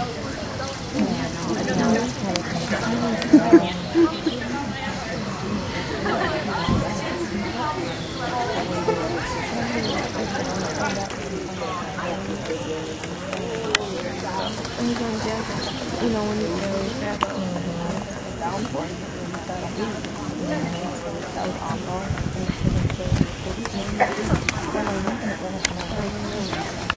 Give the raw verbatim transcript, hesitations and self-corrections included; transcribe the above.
You know, when you really fast. Downpour. That was awful.